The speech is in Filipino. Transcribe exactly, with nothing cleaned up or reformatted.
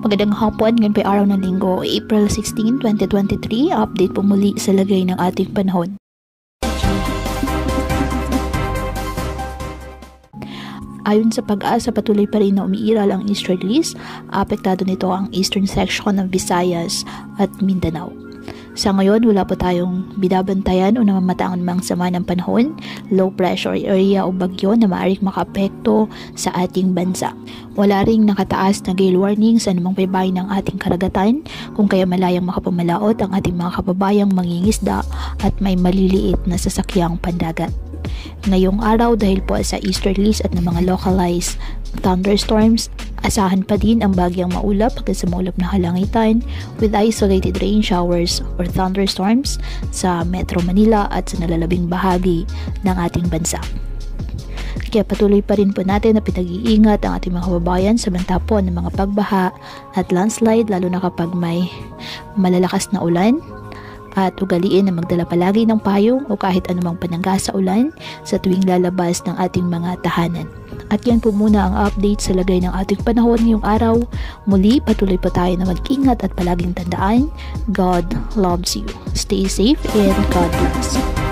Magandang hapon, ngayon pa araw ng linggo, April sixteenth, twenty twenty-three. Update po muli sa lagay ng ating panahon. Ayon sa Pag-asa, patuloy pa rin na umiiral ang easterlies. Apektado nito ang eastern section ng Visayas at Mindanao. Sa ngayon, wala po tayong binabantayan o namamataang mga sama ng panahon, low pressure area o bagyo na maaaring makaapekto sa ating bansa. Wala ring nakataas na gale warning sa anumang baybayin ng ating karagatan, kung kaya malayang makapamalaot ang ating mga kababayang mangingisda at may maliliit na sasakyang pandagat. Ngayong araw, dahil po sa easterlies at ng mga localized thunderstorms, asahan pa din ang bagyang maulap hanggang sa maulap na halangitan with isolated rain showers or thunderstorms sa Metro Manila at sa nalalabing bahagi ng ating bansa. Kaya patuloy pa rin po natin na pinag-iingat ang ating mga kababayan sa banta ng mga pagbaha at landslide, lalo na kapag may malalakas na ulan. At ugaliin na magdala palagi ng payong o kahit anumang panangga sa ulan sa tuwing lalabas ng ating mga tahanan. At yan po muna ang update sa lagay ng ating panahon ngayong araw. Muli, patuloy po tayo na mag-ingat at palaging tandaan, God loves you. Stay safe and God bless.